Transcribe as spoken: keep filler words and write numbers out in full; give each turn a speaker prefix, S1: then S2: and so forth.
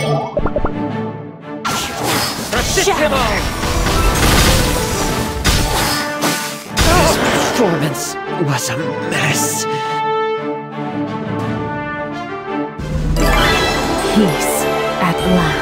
S1: Shattered! This performance was a mess.
S2: Peace at last.